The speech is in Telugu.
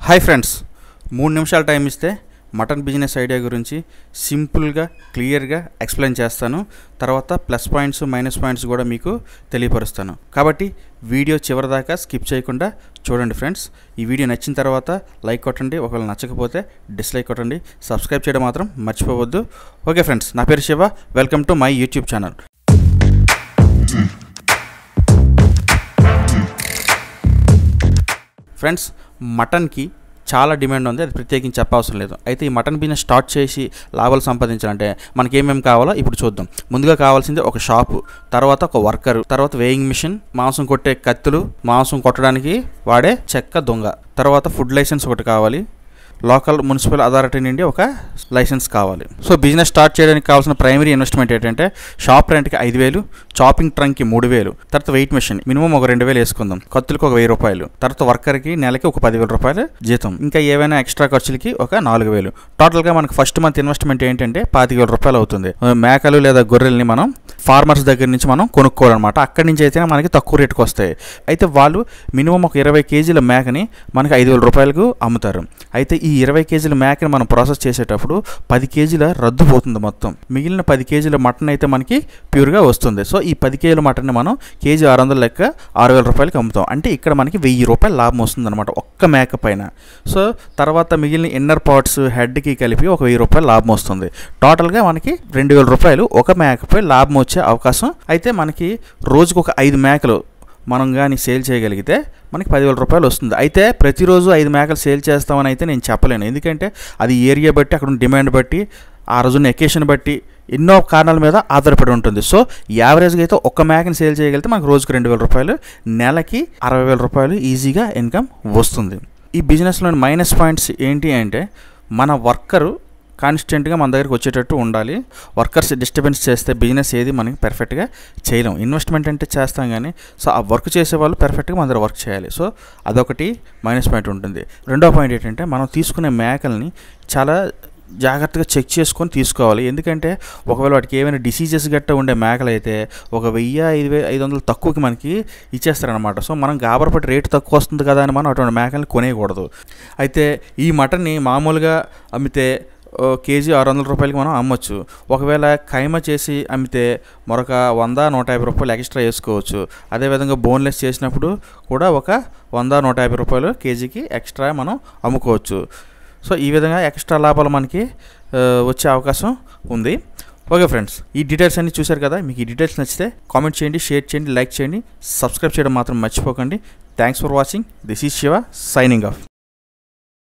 హాయ్ ఫ్రెండ్స్, 3 నిమిషాల టైం ఇస్తే మటన్ బిజినెస్ ఐడియా గురించి సింపుల్గా క్లియర్గా ఎక్స్ప్లెయిన్ చేస్తాను. తర్వాత ప్లస్ పాయింట్స్ మైనస్ పాయింట్స్ కూడా మీకు తెలియపరుస్తాను. కాబట్టి వీడియో చివరిదాకా స్కిప్ చేయకుండా చూడండి ఫ్రెండ్స్. ఈ వీడియో నచ్చిన తర్వాత లైక్ కొట్టండి, ఒకవేళ నచ్చకపోతే డిస్లైక్ కొట్టండి. సబ్స్క్రైబ్ చేయడం మాత్రం మర్చిపోవద్దు. ఓకే ఫ్రెండ్స్, నా పేరు Shiva. Welcome to my YouTube channel. Friends, మటన్కి చాలా డిమాండ్ ఉంది, అది ప్రత్యేకించి చెప్పవసరం లేదు. అయితే ఈ మటన్ బిజినెస్ స్టార్ట్ చేసి లాభాలు సంపాదించాలంటే మనకి ఏమేమి కావాలో ఇప్పుడు చూద్దాం. ముందుగా కావాల్సింది ఒక షాపు, తర్వాత ఒక వర్కరు, తర్వాత వేయింగ్ మిషన్, మాంసం కొట్టే కత్తులు, మాంసం కొట్టడానికి వాడే చెక్క దొంగ, తర్వాత ఫుడ్ లైసెన్స్ ఒకటి కావాలి, లోకల్ మున్సిపల్ అథారిటీ నుండి ఒక లైసెన్స్ కావాలి. సో బిజినెస్ స్టార్ట్ చేయడానికి కావాల్సిన ప్రైమరీ ఇన్వెస్ట్మెంట్ ఏంటంటే షాప్ రెంట్కి 5,000, చాపింగ్ ట్రంక్కి 3,000, తర్వాత వెయిట్ మెషిన్ మినిమం ఒక 2,000 వేసుకుందాం, కత్తులకు ఒక 1,000 రూపాయలు, తర్వాత వర్కర్కి నెలకి ఒక 10,000 రూపాయలు జీతం, ఇంకా ఏవైనా ఎక్స్ట్రా ఖర్చులకి ఒక 4,000. టోటల్గా మనకు ఫస్ట్ మంత్ ఇన్వెస్ట్మెంట్ ఏంటంటే 25,000 రూపాయలు అవుతుంది. మేకలు లేదా గొర్రెల్ని మనం ఫార్మర్స్ దగ్గర నుంచి మనం కొనుక్కోవాలన్నమాట. అక్కడి నుంచి అయితే మనకి తక్కువ రేటుకు వస్తాయి. అయితే వాళ్ళు మినిమం ఒక 20 కేజీల మేకని మనకి 5,000 రూపాయలకు అమ్ముతారు. అయితే ఈ 20 కేజీల మేకని మనం ప్రాసెస్ చేసేటప్పుడు 10 కేజీల రద్దు పోతుంది. మొత్తం మిగిలిన 10 కేజీల మటన్ అయితే మనకి ప్యూర్గా వస్తుంది. సో ఈ 10 కేజీల మటన్ని మనం కేజీ 600 లెక్క 6,000 రూపాయలకి అమ్ముతాం. అంటే ఇక్కడ మనకి 1,000 రూపాయలు లాభం వస్తుంది అనమాట ఒక్క మేక పైన. సో తర్వాత మిగిలిన ఇన్నర్ పార్ట్స్ హెడ్కి కలిపి ఒక 1,000 రూపాయలు లాభం వస్తుంది. టోటల్గా మనకి 2,000 రూపాయలు ఒక మేకపై లాభం వచ్చే అవకాశం. అయితే మనకి రోజుకు ఒక 5 మేకలు మనం కానీ సేల్ చేయగలిగితే మనకి 10,000 రూపాయలు వస్తుంది. అయితే ప్రతిరోజు 5 మేకలు సేల్ చేస్తామని అయితే నేను చెప్పలేను, ఎందుకంటే అది ఏరియా బట్టి, అక్కడ డిమాండ్ బట్టి, ఆ రోజున ఎకేషన్ బట్టి, ఎన్నో కారణాల మీద ఆధారపడి ఉంటుంది. సో యావరేజ్గా అయితే ఒక్క మేకని సేల్ చేయగలిగితే మనకు రోజుకు 2,000 రూపాయలు, నెలకి 60,000 రూపాయలు ఈజీగా ఇన్కమ్ వస్తుంది. ఈ బిజినెస్లోని మైనస్ పాయింట్స్ ఏంటి అంటే మన వర్కరు కాన్స్టెంట్గా మన దగ్గరికి వచ్చేటట్టు ఉండాలి. వర్కర్స్ డిస్టర్బెన్స్ చేస్తే బిజినెస్ ఏది మనకి పర్ఫెక్ట్గా చేయలేం. ఇన్వెస్ట్మెంట్ అంటే చేస్తాం కానీ, సో ఆ వర్క్ చేసే వాళ్ళు పర్ఫెక్ట్గా మన దగ్గర వర్క్ చేయాలి. సో అదొకటి మైనస్ పాయింట్ ఉంటుంది. రెండో పాయింట్ ఏంటంటే మనం తీసుకునే మేకల్ని చాలా జాగ్రత్తగా చెక్ చేసుకొని తీసుకోవాలి. ఎందుకంటే ఒకవేళ వాటికి ఏమైనా డిసీజెస్ గట్ట ఉండే మేకలు అయితే ఒక 1,000-1,500 తక్కువకి మనకి ఇచ్చేస్తారనమాట. సో మనం గాబరపడి రేటు తక్కువ వస్తుంది కదా అని మనం అటువంటి మేకల్ని కొనేయకూడదు. అయితే ఈ మటన్ని మామూలుగా అమ్మితే కేజీ 600 రూపాయలకి మనం అమ్మొచ్చు. ఒకవేళ కైమా చేసి అమ్మితే మరొక 100-150 రూపాయలు ఎక్స్ట్రా వేసుకోవచ్చు. అదేవిధంగా బోన్లెస్ చేసినప్పుడు కూడా ఒక 100-150 రూపాయలు కేజీకి ఎక్స్ట్రా మనం అమ్ముకోవచ్చు. సో ఈ విధంగా ఎక్స్ట్రా లాభాలు మనకి వచ్చే అవకాశం ఉంది. ఓకే ఫ్రెండ్స్, ఈ డీటెయిల్స్ అన్నీ చూశారు కదా. మీకు ఈ డీటెయిల్స్ నచ్చితే కామెంట్ చేయండి, షేర్ చేయండి, లైక్ చేయండి, సబ్స్క్రైబ్ చేయడం మాత్రం మర్చిపోకండి. Thanks for watching. This is Shiva signing of.